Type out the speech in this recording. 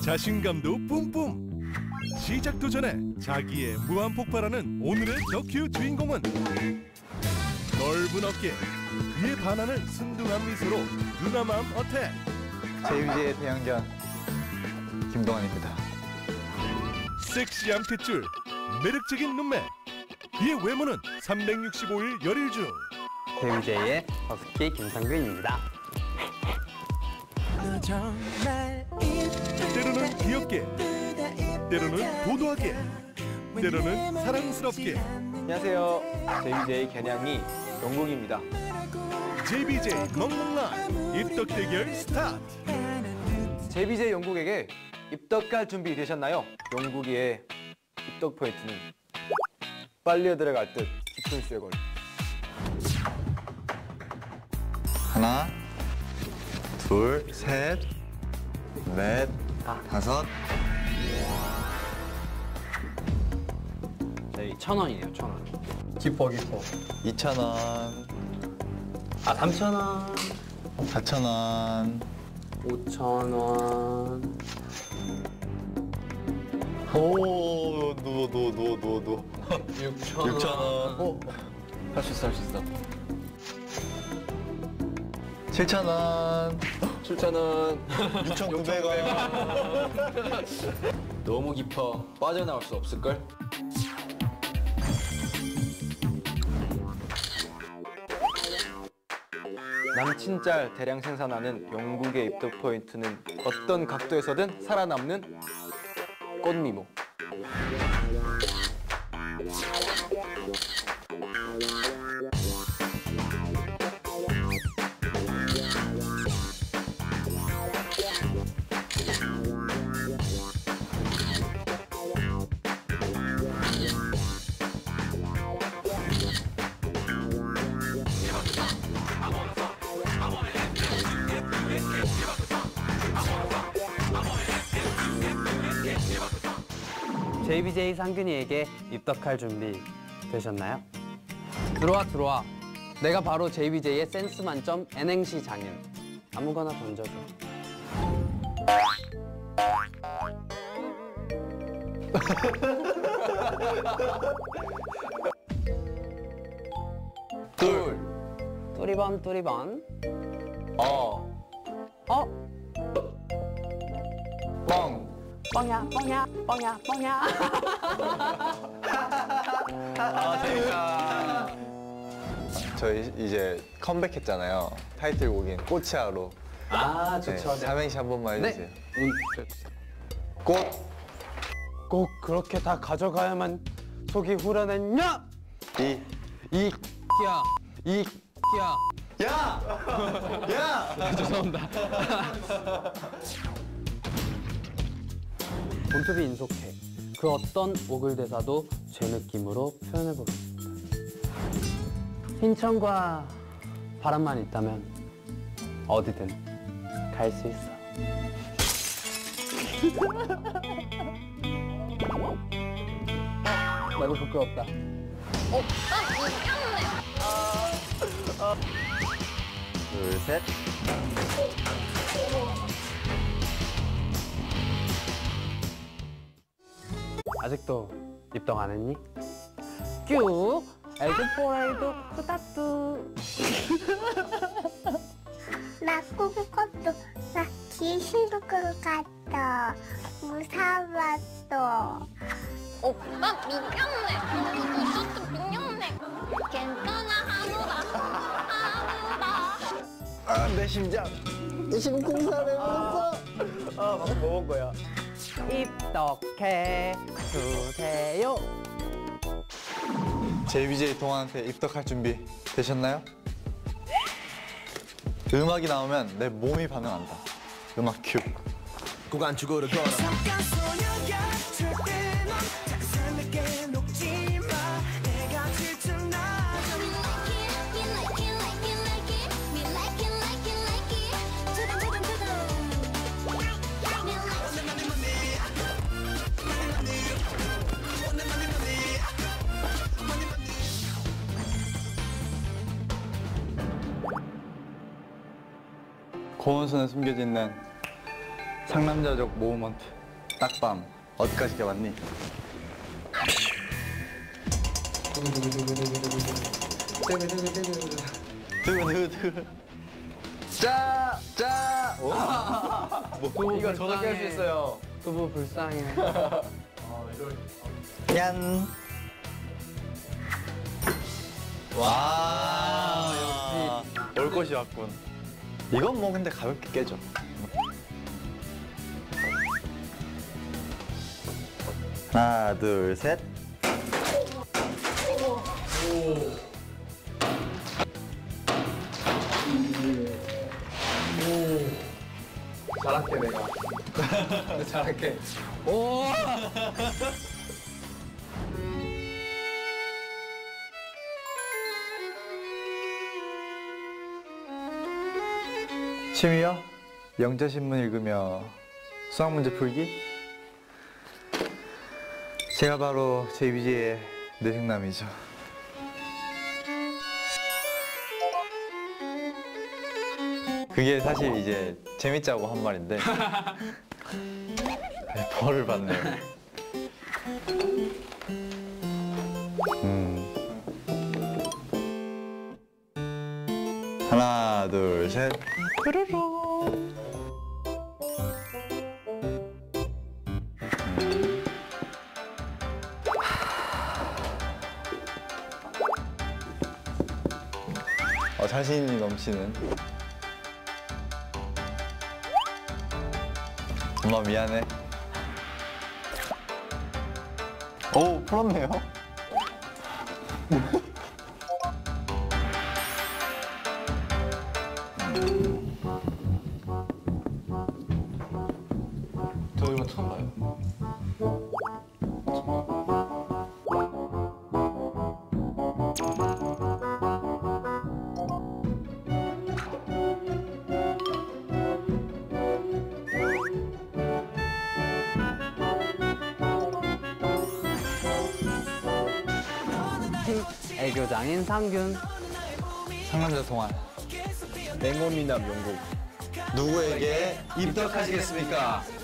자신감도 뿜뿜. 시작도 전에 자기의 무한 폭발하는 오늘의 덕큐 주인공은 넓은 어깨, 그의 반하는 순둥한 미소로 누나 마음 어택. JBJ의 대형견 김동완입니다. 섹시한 핏줄, 매력적인 눈매, 그의 외모는 365일 열일 중. JBJ의 허스키 김상균입니다. 때로는 귀엽게, 때로는 도도하게, 때로는 사랑스럽게. 안녕하세요. JBJ 개냥이 영국입니다. JBJ 멍멍라 입덕 대결 스타트. JBJ 영국에게 입덕할 준비 되셨나요? 영국의 입덕 포인트는 빨리 들어갈 듯 깊은 쐐걸. 하나, 둘, 셋, 넷, 다섯. 저희 1,000원이에요, 1,000원. 깊어. 2,000원, 3,000원, 4,000원, 5,000원. 오, 노. 6,000원. 6,000원, 할 수 있어. 7,000원, 7,000원. 6,900원. 너무 깊어. 빠져나올 수 없을걸? 남친짤 대량 생산하는 영국의 입덕 포인트는 어떤 각도에서든 살아남는 꽃미모. JBJ 상균이에게 입덕할 준비 되셨나요? 들어와. 내가 바로 JBJ의 센스 만점 N행시 장인. 아무거나 던져줘. 둘. 뚜리번. 어. 뻥. 뻥야. 아, 재밌다. 저희 이제 컴백했잖아요. 타이틀곡인 꽃이야로. 아, 좋죠. 네, 삼행시 한 번만 네. 해주세요. 꽃, 꼭 그렇게 다 가져가야만 속이 후련했냐? 이. 야! 죄송합니다. 본투비 인속해. 그 어떤 오글 대사도 제 느낌으로 표현해보겠습니다. 인천과 바람만 있다면 어디든 갈 수 있어. 나 이거 부끄럽다. 둘, 셋. 아직도 입덕 안 했니? 뀨! 엘드포레이도 쿠다뚜. 나 꿈꿨어. 나 귀신도 같아. 무서웠어. 오빠 미쳤네. 이것도 미쳤네. 괜찮아 하누라. 내 심장. 심쿵사를 먹었어. 방금 먹은 거야. 입덕해 주세요. JBJ 동안한테 입덕할 준비 되셨나요? 음악이 나오면 내 몸이 반응한다. 음악 큐. 구간축으로 걸어. 고원선에 숨겨져 있는 상남자적 모먼트. 딱밤. 어디까지 깨봤니? 두구두구두구. 짜! 짜! 오? 이거 저도 깰 수 있어요. 두부 불쌍해. 얀. 와, 역시 올 것이 왔군. 이건 뭐 근데 가볍게 깨져. 하나, 둘, 셋. 잘할게 내가. 잘할게. 오! 취미요? 영자신문 읽으며 수학 문제 풀기? 제가 바로 JBJ의 뇌생남이죠. 그게 사실 이제 재밌자고 한 말인데 벌을 받네요. 하나, 둘, 셋. 자신이 넘치는. 엄마 미안해. 오, 풀었네요. 저 이거 처음 봐요. 애교장인 상균. 상남자 동안. 맹고미남 영국. 누구에게 입덕하시겠습니까?